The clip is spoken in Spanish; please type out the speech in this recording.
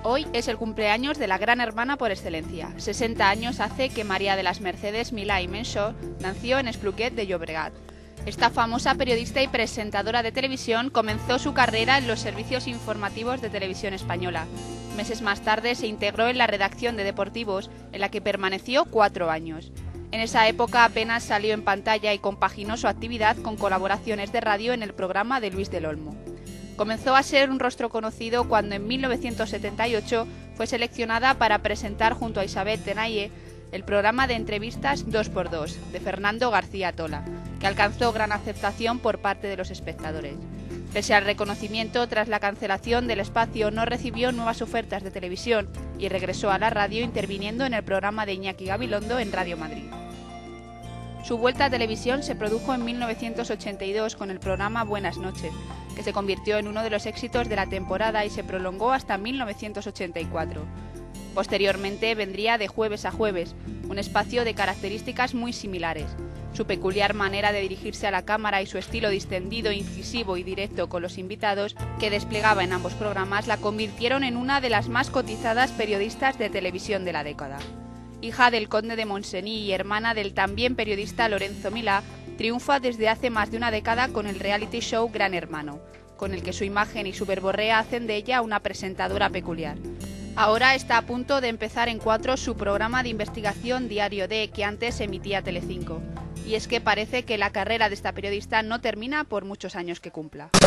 Hoy es el cumpleaños de la gran hermana por excelencia. 60 años hace que María de las Mercedes Milà i Menchot nació en Espluguet de Llobregat. Esta famosa periodista y presentadora de televisión comenzó su carrera en los servicios informativos de Televisión Española. Meses más tarde se integró en la redacción de Deportivos, en la que permaneció 4 años. En esa época apenas salió en pantalla y compaginó su actividad con colaboraciones de radio en el programa de Luis del Olmo. Comenzó a ser un rostro conocido cuando en 1978 fue seleccionada para presentar junto a Isabel Tenaille el programa de entrevistas 2x2 de Fernando García Tola, que alcanzó gran aceptación por parte de los espectadores. Pese al reconocimiento, tras la cancelación del espacio no recibió nuevas ofertas de televisión y regresó a la radio interviniendo en el programa de Iñaki Gabilondo en Radio Madrid. Su vuelta a televisión se produjo en 1982 con el programa Buenas noches, que se convirtió en uno de los éxitos de la temporada y se prolongó hasta 1984. Posteriormente vendría De jueves a jueves, un espacio de características muy similares. Su peculiar manera de dirigirse a la cámara y su estilo distendido, incisivo y directo con los invitados que desplegaba en ambos programas la convirtieron en una de las más cotizadas periodistas de televisión de la década. Hija del conde de Montseny y hermana del también periodista Lorenzo Milà, triunfa desde hace más de una década con el reality show Gran Hermano, con el que su imagen y su verborrea hacen de ella una presentadora peculiar. Ahora está a punto de empezar en 4 su programa de investigación Diario D, que antes emitía Telecinco. Y es que parece que la carrera de esta periodista no termina por muchos años que cumpla.